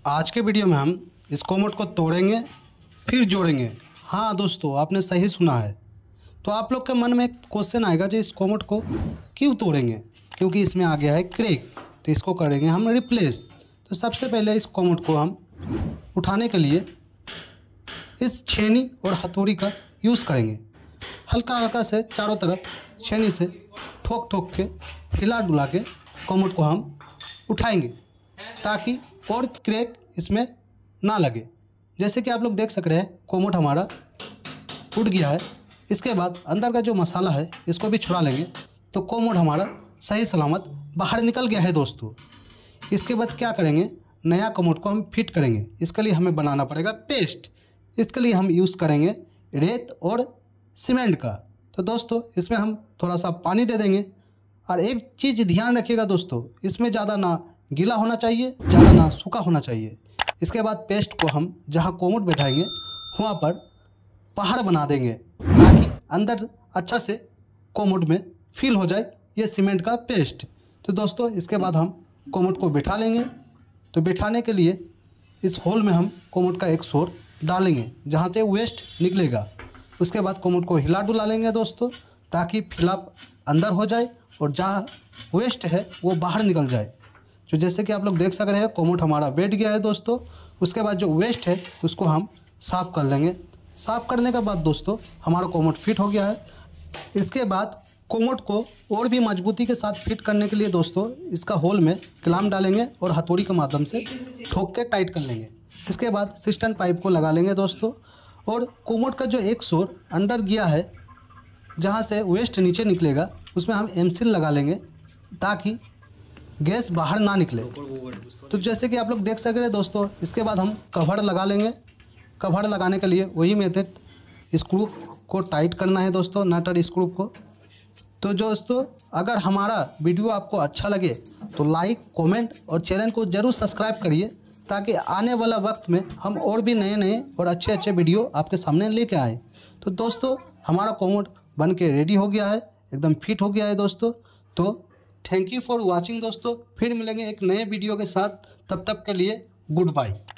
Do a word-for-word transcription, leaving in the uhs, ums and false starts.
आज के वीडियो में हम इस कोमोड को तोड़ेंगे फिर जोड़ेंगे। हाँ दोस्तों, आपने सही सुना है। तो आप लोग के मन में एक क्वेश्चन आएगा जो इस कोमोड को क्यों तोड़ेंगे, क्योंकि इसमें आ गया है क्रैक, तो इसको करेंगे हम रिप्लेस। तो सबसे पहले इस कोमोड को हम उठाने के लिए इस छेनी और हथौड़ी का यूज़ करेंगे। हल्का हल्का से चारों तरफ छेनी से ठोक ठोक के हिला डुला के कोमोड को हम उठाएंगे ताकि और क्रैक इसमें ना लगे। जैसे कि आप लोग देख सक रहे हैं कोमोड हमारा उठ गया है। इसके बाद अंदर का जो मसाला है इसको भी छुड़ा लेंगे तो कोमोड हमारा सही सलामत बाहर निकल गया है दोस्तों। इसके बाद क्या करेंगे, नया कोमोड को हम फिट करेंगे। इसके लिए हमें बनाना पड़ेगा पेस्ट। इसके लिए हम यूज़ करेंगे रेत और सीमेंट का। तो दोस्तों इसमें हम थोड़ा सा पानी दे देंगे। और एक चीज़ ध्यान रखिएगा दोस्तों, इसमें ज़्यादा ना गीला होना चाहिए, ज़्यादा ना सूखा होना चाहिए। इसके बाद पेस्ट को हम जहाँ कोमोड बैठाएंगे वहाँ पर पहाड़ बना देंगे ताकि अंदर अच्छा से कोमोड में फिल हो जाए ये सीमेंट का पेस्ट। तो दोस्तों इसके बाद हम कोमोड को बिठा लेंगे। तो बिठाने के लिए इस होल में हम कोमोड का एक छोर डालेंगे जहाँ से वेस्ट निकलेगा। उसके बाद कोमोड को हिला डुला लेंगे दोस्तों ताकि फिलअप अंदर हो जाए और जहाँ वेस्ट है वो बाहर निकल जाए। तो जैसे कि आप लोग देख सक रहे हैं कोमोड हमारा बैठ गया है दोस्तों। उसके बाद जो वेस्ट है उसको हम साफ़ कर लेंगे। साफ़ करने के बाद दोस्तों हमारा कोमोड फिट हो गया है। इसके बाद कोमोड को और भी मजबूती के साथ फिट करने के लिए दोस्तों इसका होल में क्लैंप डालेंगे और हथौड़ी के माध्यम से ठोक के टाइट कर लेंगे। इसके बाद सिस्टन पाइप को लगा लेंगे दोस्तों। और कोमोड का जो एक छोर अंदर गया है जहाँ से वेस्ट नीचे निकलेगा उसमें हम एम सील लगा लेंगे ताकि गैस बाहर ना निकले। तो जैसे कि आप लोग देख सक रहे हैं दोस्तों, इसके बाद हम कवर लगा लेंगे। कवर लगाने के लिए वही मेथड, स्क्रू को टाइट करना है दोस्तों, नट और स्क्रू को। तो दोस्तों अगर हमारा वीडियो आपको अच्छा लगे तो लाइक, कमेंट और चैनल को ज़रूर सब्सक्राइब करिए ताकि आने वाला वक्त में हम और भी नए नए और अच्छे अच्छे वीडियो आपके सामने लेके आएँ। तो दोस्तों हमारा कोमोड बन के रेडी हो गया है, एकदम फिट हो गया है दोस्तों। तो थैंक यू फॉर वाचिंग दोस्तों। फिर मिलेंगे एक नए वीडियो के साथ, तब तक के लिए गुड बाय।